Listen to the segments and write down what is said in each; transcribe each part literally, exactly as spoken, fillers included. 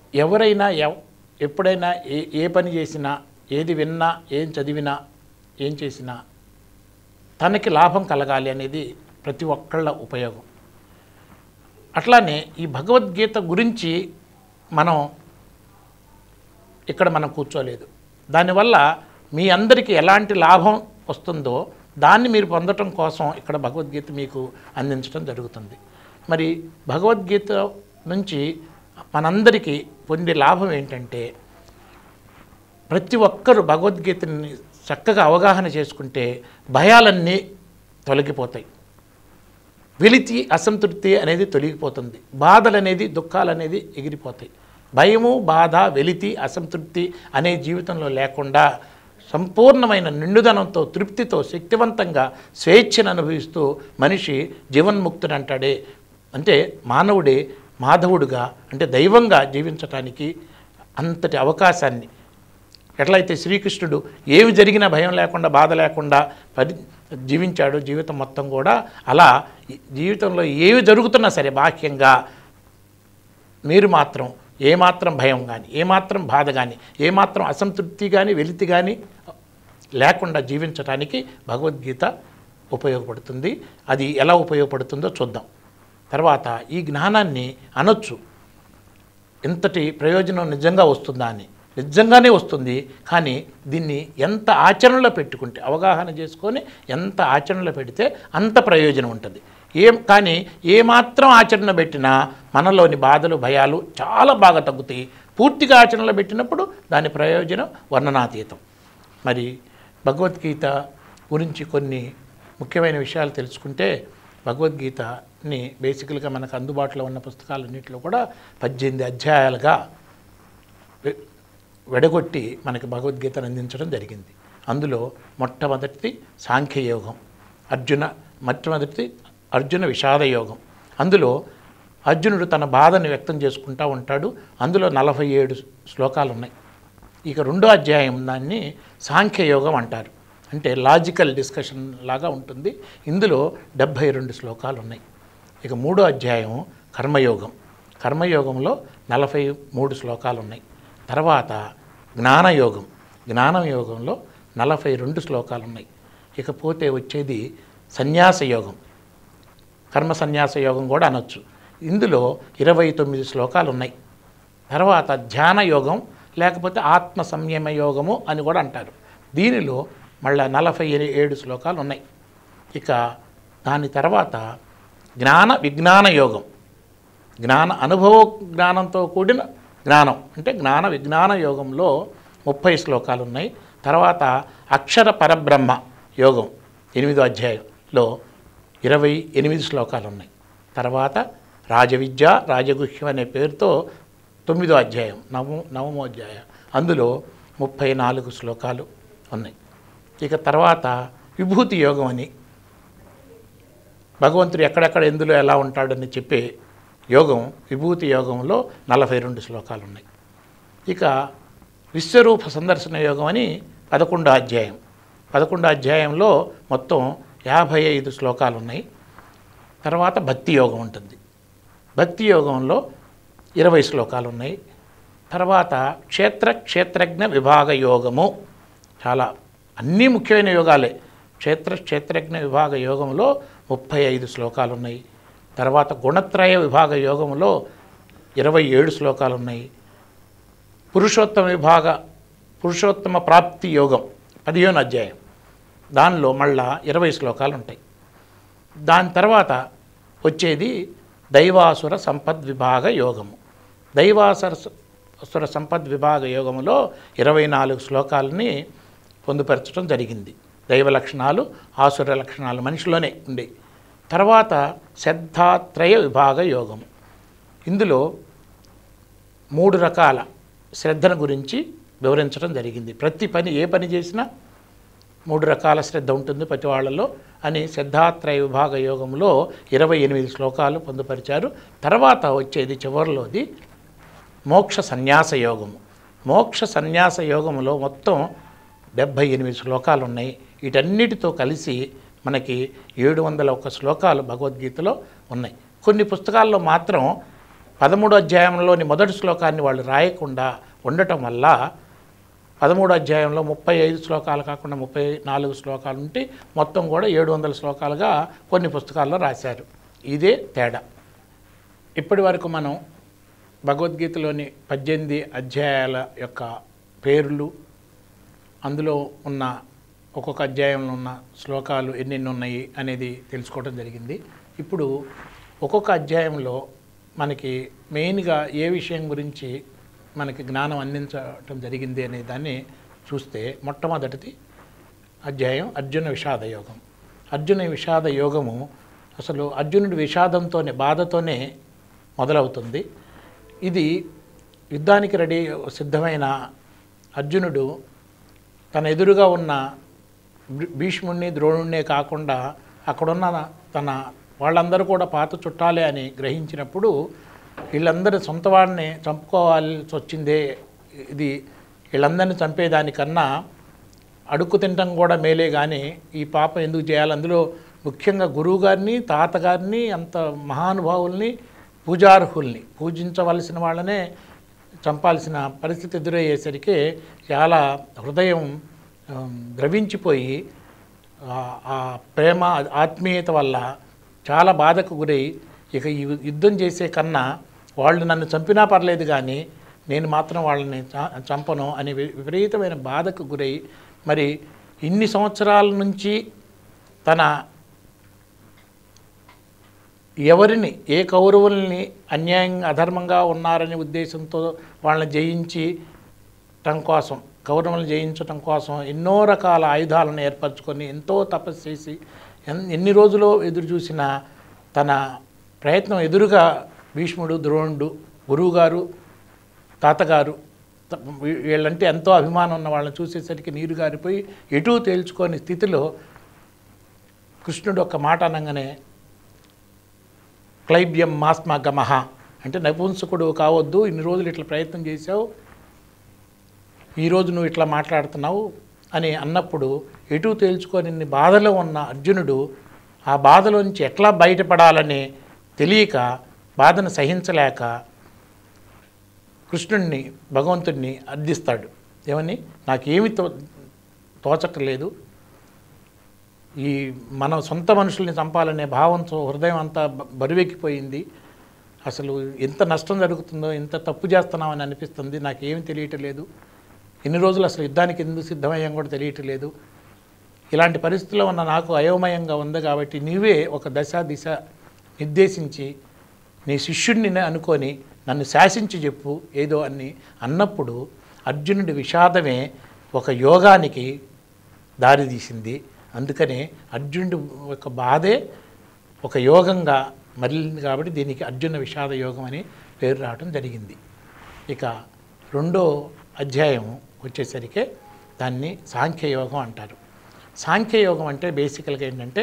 ఎవరైనా ఎప్పుడైనా ఏ ఏ పని చేసినా, ఏది విన్నా, ఏం చదివినా, ఏం చేసినా తనకి లాభం కలగాలి అనేది ప్రతి ఒక్కళ్ళ ఉపయోగం. అట్లానే ఈ భగవద్గీత గురించి మనం ఇక్కడ మనం కూర్చోలేదు. దానివల్ల మీ అందరికీ ఎలాంటి లాభం వస్తుందో దాన్ని మీరు పొందటం కోసం ఇక్కడ భగవద్గీత మీకు అందించడం జరుగుతుంది. మరి భగవద్గీత నుంచి మనందరికీ పొందే లాభం ఏంటంటే, ప్రతి ఒక్కరూ భగవద్గీతని చక్కగా అవగాహన చేసుకుంటే భయాలన్నీ తొలగిపోతాయి. వెలితి అసంతృప్తి అనేది తొలగిపోతుంది. బాధలు అనేది దుఃఖాలు అనేది ఎగిరిపోతాయి. భయము, బాధ, వెలితి, అసంతృప్తి అనే జీవితంలో లేకుండా సంపూర్ణమైన నిండుదనంతో, తృప్తితో, శక్తివంతంగా స్వేచ్ఛను అనుభవిస్తూ మనిషి జీవన్ముక్తుడు అంటాడే. అంటే మానవుడే మాధవుడుగా, అంటే దైవంగా జీవించటానికి అంతటి అవకాశాన్ని, ఎట్లయితే శ్రీకృష్ణుడు ఏమి జరిగినా భయం లేకుండా, బాధ లేకుండా పరి జీవించాడు జీవితం మొత్తం కూడా, అలా జీవితంలో ఏమి జరుగుతున్నా సరే బాహ్యంగా మీరు మాత్రం ఏమాత్రం భయం కానీ, ఏమాత్రం బాధ కానీ, ఏమాత్రం అసంతృప్తి కానీ, వెలితి కానీ లేకుండా జీవించడానికి భగవద్గీత ఉపయోగపడుతుంది. అది ఎలా ఉపయోగపడుతుందో చూద్దాం. తర్వాత ఈ జ్ఞానాన్ని అనొచ్చు, ఎంతటి ప్రయోజనం నిజంగా వస్తుందా అని. నిజంగానే వస్తుంది, కానీ దీన్ని ఎంత ఆచరణలో పెట్టుకుంటే, అవగాహన చేసుకొని ఎంత ఆచరణలో పెడితే అంత ప్రయోజనం ఉంటుంది. ఏం కానీ ఏమాత్రం ఆచరణ పెట్టినా మనలోని బాధలు, భయాలు చాలా బాగా తగ్గుతాయి. పూర్తిగా ఆచరణలో పెట్టినప్పుడు దాని ప్రయోజనం వర్ణనాతీతం. మరి భగవద్గీత గురించి కొన్ని ముఖ్యమైన విషయాలు తెలుసుకుంటే, భగవద్గీతని బేసికల్గా మనకు అందుబాటులో ఉన్న పుస్తకాలన్నింటిలో కూడా పద్దెనిమిది అధ్యాయాలుగా వెడగొట్టి మనకి భగవద్గీతను అందించడం జరిగింది. అందులో మొట్టమొదటిది సాంఖ్యయోగం, అర్జున మొట్టమొదటిది అర్జున విషాద యోగం. అందులో అర్జునుడు తన బాధను వ్యక్తం చేసుకుంటూ ఉంటాడు. అందులో నలభై ఏడు శ్లోకాలు ఉన్నాయి. ఇక రెండో అధ్యాయం దాన్ని సాంఖ్యయోగం అంటారు, అంటే లాజికల్ డిస్కషన్ లాగా ఉంటుంది. ఇందులో డెబ్భై రెండు శ్లోకాలు ఉన్నాయి. ఇక మూడో అధ్యాయం కర్మయోగం. కర్మయోగంలో నలభై మూడు శ్లోకాలు ఉన్నాయి. తర్వాత జ్ఞానయోగం. జ్ఞానయోగంలో నలభై రెండు శ్లోకాలు ఉన్నాయి. ఇకపోతే వచ్చేది సన్యాసయోగం, కర్మ సన్యాస యోగం కూడా అనొచ్చు. ఇందులో ఇరవై తొమ్మిది శ్లోకాలు ఉన్నాయి. తర్వాత ధ్యాన యోగం లేకపోతే ఆత్మ సంయమ యోగము అని కూడా అంటారు. దీనిలో మళ్ళీ నలభై ఏడు శ్లోకాలు ఉన్నాయి. ఇక దాని తర్వాత జ్ఞాన విజ్ఞాన యోగం, జ్ఞాన అనుభవ జ్ఞానంతో కూడిన జ్ఞానం, అంటే జ్ఞాన విజ్ఞాన యోగంలో ముప్పై శ్లోకాలు ఉన్నాయి. తర్వాత అక్షర పరబ్రహ్మ యోగం ఎనిమిదో అధ్యాయంలో ఇరవై ఎనిమిది శ్లోకాలు ఉన్నాయి. తర్వాత రాజవిద్య రాజగుహ్యం అనే పేరుతో తొమ్మిదో అధ్యాయం నవ నవమో అధ్యాయం అందులో ముప్పై నాలుగు శ్లోకాలు ఉన్నాయి. ఇక తర్వాత విభూతి యోగం అని, భగవంతుడు ఎక్కడెక్కడ ఎందులో ఎలా ఉంటాడని చెప్పే యోగం, విభూతి యోగంలో నలభై రెండు శ్లోకాలు ఉన్నాయి. ఇక విశ్వరూప సందర్శన యోగం అని పదకొండో అధ్యాయం పదకొండో అధ్యాయంలో మొత్తం యాభై ఐదు శ్లోకాలు ఉన్నాయి. తర్వాత భక్తి యోగం ఉంటుంది. భక్తి యోగంలో ఇరవై శ్లోకాలు ఉన్నాయి. తర్వాత క్షేత్ర క్షేత్రజ్ఞ విభాగ యోగము, చాలా అన్నీ ముఖ్యమైన యోగాలే. క్షేత్ర క్షేత్రజ్ఞ విభాగ యోగంలో ముప్పై ఐదు శ్లోకాలు ఉన్నాయి. తర్వాత గుణత్రయ విభాగ యోగంలో ఇరవై ఏడు శ్లోకాలు ఉన్నాయి. పురుషోత్తమ విభాగ పురుషోత్తమ ప్రాప్తి యోగం పదిహేను అధ్యాయం, దానిలో మళ్ళా ఇరవై శ్లోకాలు ఉంటాయి. దాని తర్వాత వచ్చేది దైవాసుర సంపద్విభాగ యోగము. దైవాసుర సుర సంపద్విభాగ యోగములో ఇరవై నాలుగు శ్లోకాలని పొందుపరచడం జరిగింది. దైవ లక్షణాలు, ఆసుర లక్షణాలు మనిషిలోనే ఉండే. తర్వాత శ్రద్ధాత్రయ విభాగ యోగము. ఇందులో మూడు రకాల శ్రద్ధను గురించి వివరించడం జరిగింది. ప్రతి పని, ఏ పని చేసినా మూడు రకాల శ్రద్ధ ఉంటుంది ప్రతి వాళ్ళలో అని శ్రద్ధాత్రయ విభాగ యోగంలో ఇరవై ఎనిమిది శ్లోకాలు పొందుపరిచారు. తర్వాత వచ్చేది చివరిలోది మోక్ష సన్యాస యోగము. మోక్ష సన్యాస యోగంలో మొత్తం డెబ్భై ఎనిమిది శ్లోకాలు ఉన్నాయి. వీటన్నిటితో కలిసి మనకి ఏడు వందల ఒక్క శ్లోకాలు భగవద్గీతలో ఉన్నాయి. కొన్ని పుస్తకాల్లో మాత్రం పదమూడో అధ్యాయంలోని మొదటి శ్లోకాన్ని వాళ్ళు రాయకుండా ఉండటం వల్ల పదమూడో అధ్యాయంలో ముప్పై ఐదు శ్లోకాలు కాకుండా ముప్పై నాలుగు శ్లోకాలు ఉంటే మొత్తం కూడా ఏడు వందల శ్లోకాలుగా కొన్ని పుస్తకాల్లో రాశారు. ఇదే తేడా. ఇప్పటి వరకు మనం భగవద్గీతలోని పద్దెనిమిది అధ్యాయాల యొక్క పేర్లు, అందులో ఉన్న ఒక్కొక్క అధ్యాయంలో ఉన్న శ్లోకాలు ఎన్నెన్ని ఉన్నాయి అనేది తెలుసుకోవడం జరిగింది. ఇప్పుడు ఒక్కొక్క అధ్యాయంలో మనకి మెయిన్గా ఏ విషయం గురించి మనకి జ్ఞానం అందించడం జరిగింది అనే దాన్ని చూస్తే మొట్టమొదటిది అధ్యాయం అర్జున విషాద యోగం. అర్జున విషాద యోగము అసలు అర్జునుడి విషాదంతోనే, బాధతోనే మొదలవుతుంది. ఇది యుద్ధానికి రెడీ సిద్ధమైన అర్జునుడు తన ఎదురుగా ఉన్న భీష్ముడిని, ద్రోణుడినే కాకుండా అక్కడున్న తన వాళ్ళందరూ కూడా పాత చుట్టాలే అని గ్రహించినప్పుడు వీళ్ళందరూ సొంత వాడిని చంపుకోవాల్సి వచ్చిందే, ఇది వీళ్ళందరినీ చంపేదానికన్నా అడుక్కు తినటం కూడా మేలే కానీ ఈ పాపం ఎందుకు చేయాలి. అందులో ముఖ్యంగా గురువుగారిని, తాతగారిని, అంత మహానుభావుల్ని, పూజార్హుల్ని, పూజించవలసిన వాళ్ళనే చంపాల్సిన పరిస్థితి ఎదురయ్యేసరికి చాలా హృదయం ద్రవించిపోయి ఆ ప్రేమ ఆత్మీయత వల్ల చాలా బాధకు గురై ఇక ఈ యుద్ధం చేసే కన్నా వాళ్ళు నన్ను చంపినా పర్లేదు కానీ నేను మాత్రం వాళ్ళని చంపను అని విపరీతమైన బాధకు గురై మరి ఇన్ని సంవత్సరాల నుంచి తన ఎవరిని, ఏ కౌరవుల్ని అన్యాయంగా అధర్మంగా ఉన్నారనే ఉద్దేశంతో వాళ్ళని జయించటం కోసం, కౌరవులను జయించటం కోసం ఎన్నో రకాల ఆయుధాలను ఏర్పరచుకొని ఎంతో తపస్సు చేసి ఎన్ని రోజులు ఎదురు చూసిన తన ప్రయత్నం ఎదురుగా భీష్ముడు, ద్రోణుడు, గురువుగారు, తాతగారు వీళ్ళంటే ఎంతో అభిమానం ఉన్న వాళ్ళని చూసేసరికి నీరు గారిపోయి ఎటూ తేల్చుకొని స్థితిలో కృష్ణుడు ఒక మాట అనగానే క్లైబ్యం మాస్మ గమహ అంటే నపుంసకుడు కావద్దు, ఇన్ని రోజులు ఇట్లా ప్రయత్నం చేశావు, ఈరోజు నువ్వు ఇట్లా మాట్లాడుతున్నావు అని అన్నప్పుడు ఎటూ తేల్చుకొని బాధలో ఉన్న అర్జునుడు ఆ బాధలోంచి ఎట్లా బయటపడాలని తెలియక, బాధను సహించలేక కృష్ణుడిని, భగవంతుడిని అర్థిస్తాడు. ఏమని, నాకేమి తో తోచట్లేదు, ఈ మన సొంత మనుషుల్ని చంపాలనే భావంతో హృదయం అంతా బరువెక్కిపోయింది, అసలు ఎంత నష్టం జరుగుతుందో, ఎంత తప్పు చేస్తున్నామని అనిపిస్తుంది, నాకేమి తెలియటలేదు, ఇన్ని రోజులు అసలు యుద్ధానికి ఎందుకు సిద్ధమయ్యాం కూడా తెలియటలేదు, ఇలాంటి పరిస్థితుల్లో ఉన్న నాకు అయోమయంగా ఉంది కాబట్టి నీవే ఒక దశ దిశ నిర్దేశించి నీ శిష్యుడిని అనుకొని నన్ను శాసించి చెప్పు ఏదో అని అన్నప్పుడు అర్జునుడి విషాదమే ఒక యోగానికి దారితీసింది. అందుకనే అర్జునుడి యొక్క బాధే ఒక యోగంగా మరలింది కాబట్టి దీనికి అర్జున విషాద యోగం అని పేరు రావడం జరిగింది. ఇక రెండో అధ్యాయం వచ్చేసరికి దాన్ని సాంఖ్యయోగం అంటారు. సాంఖ్యయోగం అంటే బేసికల్గా ఏంటంటే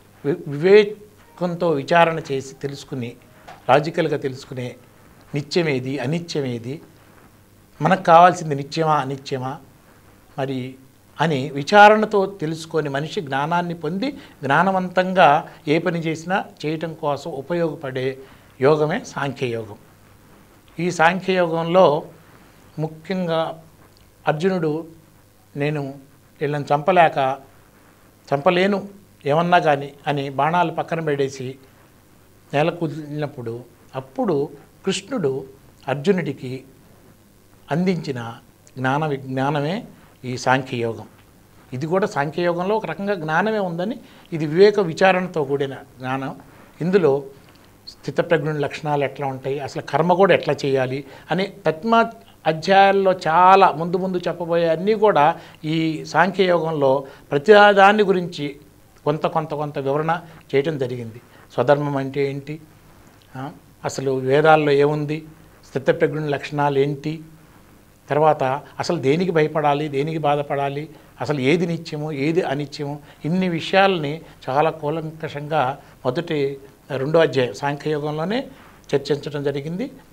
వివేకంతో విచారణ చేసి తెలుసుకుని, లాజికల్గా తెలుసుకునే నిత్యమేది, అనిత్యమేది, మనకు కావాల్సింది నిత్యమా అనిత్యమా మరి అని విచారణతో తెలుసుకొని మనిషి జ్ఞానాన్ని పొంది జ్ఞానవంతంగా ఏ పని చేసినా చేయటం కోసం ఉపయోగపడే యోగమే సాంఖ్యయోగం. ఈ సాంఖ్యయోగంలో ముఖ్యంగా అర్జునుడు నేను వీళ్ళని చంపలేక చంపలేను ఏమన్నా కానీ అని బాణాలు పక్కన పెడేసి నేల కుదిలినప్పుడు అప్పుడు కృష్ణుడు అర్జునుడికి అందించిన జ్ఞాన విజ్ఞానమే ఈ సాంఖ్యయోగం. ఇది కూడా సాంఖ్యయోగంలో ఒక రకంగా జ్ఞానమే ఉందని, ఇది వివేక విచారణతో కూడిన జ్ఞానం. ఇందులో స్థితప్రజ్ఞుని లక్షణాలు ఎట్లా ఉంటాయి, అసలు కర్మ కూడా ఎట్లా చేయాలి అనే తత్మ అధ్యాయాల్లో చాలా ముందు ముందు చెప్పబోయే అన్నీ కూడా ఈ సాంఖ్యయోగంలో ప్రతిదాన్ని గురించి కొంత కొంత కొంత వివరణ చేయటం జరిగింది. స్వధర్మం అంటే ఏంటి, అసలు వేదాల్లో ఏముంది, స్థితప్రజ్ఞుని లక్షణాలు ఏంటి, తర్వాత అసలు దేనికి భయపడాలి, దేనికి బాధపడాలి, అసలు ఏది నిత్యము ఏది అనిత్యము, ఇన్ని విషయాలని చాలా కూలంకషంగా మొదటి రెండో అధ్యాయం సాంఖ్యయోగంలోనే చర్చించడం జరిగింది.